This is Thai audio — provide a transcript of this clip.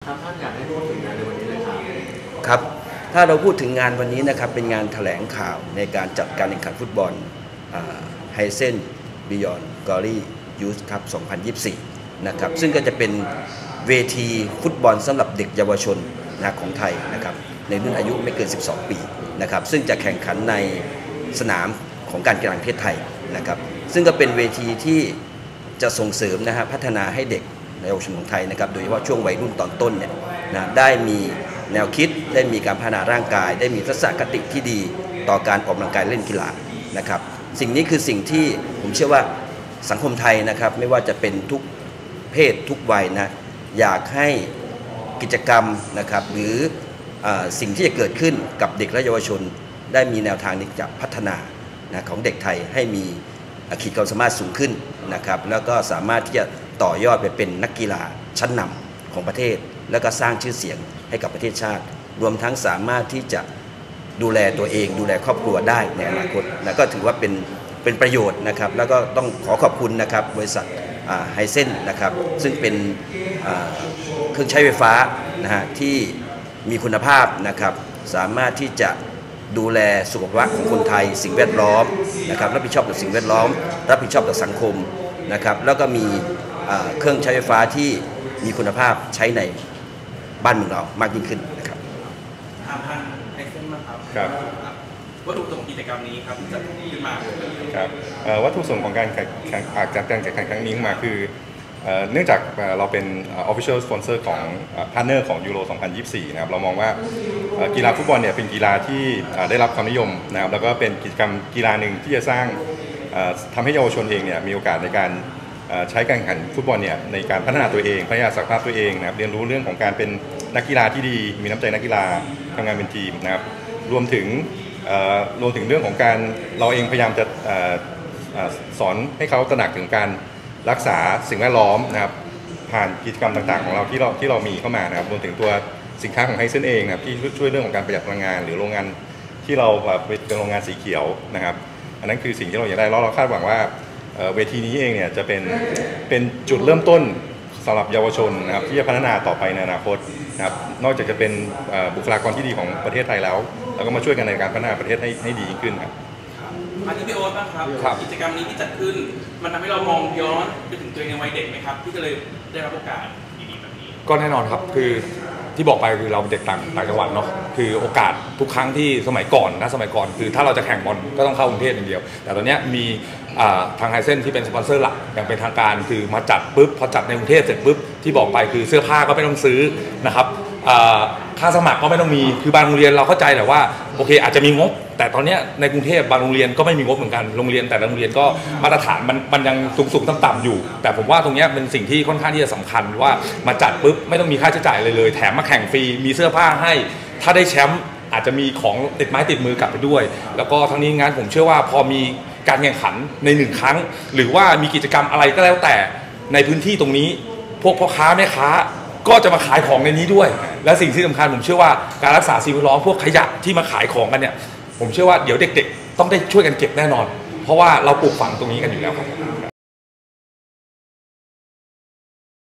ครับท่านอยากให้พูดถึงงานในวันนี้เลยครับครับถ้าเราพูดถึงงานวันนี้นะครับเป็นงานแถลงข่าวในการจัดการแข่งขันฟุตบอลไฮเซนบิยอนกอรี่ยูสครับ2024นะครับซึ่งก็จะเป็นเวทีฟุตบอลสำหรับเด็กเยาวชนนะของไทยนะครับในรุ่นอายุไม่เกิน12 ปีนะครับซึ่งจะแข่งขันในสนามของการกีฬาแห่งประเทศไทยนะครับซึ่งก็เป็นเวทีที่จะส่งเสริมนะฮะพัฒนาให้เด็กเยาวชนของไทยนะครับโดยเฉพาะช่วงวัยรุ่นตอนต้นเนี่ยนะได้มีแนวคิดได้มีการพัฒนาร่างกายได้มีทัศนคติที่ดีต่อการออกกำลังกายเล่นกีฬานะครับสิ่งนี้คือสิ่งที่ผมเชื่อว่าสังคมไทยนะครับไม่ว่าจะเป็นทุกเพศทุกวัยนะอยากให้กิจกรรมนะครับหรือสิ่งที่จะเกิดขึ้นกับเด็กและเยาวชนได้มีแนวทางที่จะพัฒนานะของเด็กไทยให้มีขีดความสามารถสูงขึ้นนะครับแล้วก็สามารถที่จะต่อยอดไปเป็นนักกีฬาชั้นนำของประเทศแล้วก็สร้างชื่อเสียงให้กับประเทศชาติรวมทั้งสามารถที่จะดูแลตัวเองดูแลครอบครัวได้ในอนาคตนะก็ถือว่าเป็นประโยชน์นะครับแล้วก็ต้องขอขอบคุณนะครับบริษัทไฮเซนนะครับซึ่งเป็นเครื่องใช้ไฟฟ้านะฮะที่มีคุณภาพนะครับสามารถที่จะดูแลสุขภาพของคนไทยสิ่งแวดล้อมนะครับรับผิดชอบต่อสิ่งแวดล้อมรับผิดชอบต่อสังคมนะครับแล้วก็มีเครื่องใช้ไฟฟ้าที่มีคุณภาพใช้ในบ้านเมืองเรามากยิ่งขึ้นนะครับท่านไฮเซนมาครับวัตถุประสงค์กิจกรรมนี้ครับจัดขึ้นมาครับวัตถุประสงค์ของการจัดการแข่งขันครั้งนี้มาคือเนื่องจากเราเป็น official sponsor ของ partner ของยูโร 2024 นะครับเรามองว่ากีฬาฟุตบอลเนี่ยเป็นกีฬาที่ได้รับความนิยมนะครับแล้วก็เป็นกิจกรรมกีฬาหนึ่งที่จะสร้างทำให้เยาวชนเองเนี่ยมีโอกาสในการใช้การแข่งขันฟุตบอลเนี่ยในการพัฒนาตัวเองพัฒนาศักยภาพตัวเองนะครับเรียนรู้เรื่องของการเป็นนักกีฬาที่ดีมีน้ำใจนักกีฬาทำงานเป็นทีมนะครับรวมถึงเรื่องของการเราเองพยายามจะสอนให้เขาตระหนักถึงการรักษาสิ่งแวดล้อมนะครับผ่านกิจกรรมต่างๆของเราที่เรามีเข้ามานะครับรวมถึงตัวสินค้าของไฮเซนเองนะครับที่ช่วยเรื่องของการประหยัดพลังงานหรือโรงงานที่เราเป็นโรงงานสีเขียวนะครับอันนั้นคือสิ่งที่เราอยากได้แล้วเราคาดหวังว่าเวทีนี้เองเนี่ยจะเป็นจุดเริ่มต้นสำหรับเยาวชนนะครับที่จะพัฒนาต่อไปในอนาคตนะครับนอกจากจะเป็นบุคลากรที่ดีของประเทศไทยแล้วเราก็มาช่วยกันในการพัฒนาประเทศให้ดีขึ้นครับมาที่พี่โอ๊ตบ้างครับกิจกรรมนี้ที่จัดขึ้นมันทำให้เรามองย้อนไปถึงตัวเองในวัยเด็กไหมครับที่ก็เลยได้รับโอกาสดีๆแบบนี้ก็แน่นอนครับคือที่บอกไปคือเราเป็นเด็กต่างจังหวัดเนาะคือโอกาสทุกครั้งที่สมัยก่อนคือถ้าเราจะแข่งบอลก็ต้องเข้ากรุงเทพอย่างเดียวแต่ตอนนี้มีทางไฮเซนที่เป็นสปอนเซอร์หลักอย่างเป็นทางการคือมาจัดปุ๊บพอจัดในกรุงเทพเสร็จปุ๊บที่บอกไปคือเสื้อผ้าก็ไม่ต้องซื้อนะครับค่าสมัครก็ไม่ต้องมีคือบางโรงเรียนเราเข้าใจแต่ว่าโอเคอาจจะมีงบแต่ตอนนี้ในกรุงเทพบางโรงเรียนก็ไม่มีงบเหมือนกันโรงเรียนแต่ละโรงเรียนก็มาตรฐานมันยังสูงต่ำอยู่แต่ผมว่าตรงนี้เป็นสิ่งที่ค่อนข้างที่จะสำคัญว่ามาจัดปุ๊บไม่ต้องมีค่าใช้จ่ายเลยแถมมาแข่งฟรีมีเสื้อผ้าให้ถ้าได้แชมป์อาจจะมีของติดไม้ติดมือกลับไปด้วยแล้วก็ทั้งนี้งานผมเชื่อว่าพอมีการแข่งขันใน1 ครั้งหรือว่ามีกิจกรรมอะไรก็แล้วแต่ในพื้นที่ตรงนี้พวกพ่อค้าแม่ค้าก็จะมาขายของในนี้ด้วยและสิ่งที่สำคัญผมเชื่อว่าการรักษาสิ่งแวดล้อมพวกขยะที่มาขายของกันเนี่ยผมเชื่อว่าเดี๋ยวเด็กๆต้องได้ช่วยกันเก็บแน่นอนเพราะว่าเราปลูกฝังตรงนี้กันอยู่แล้วครับ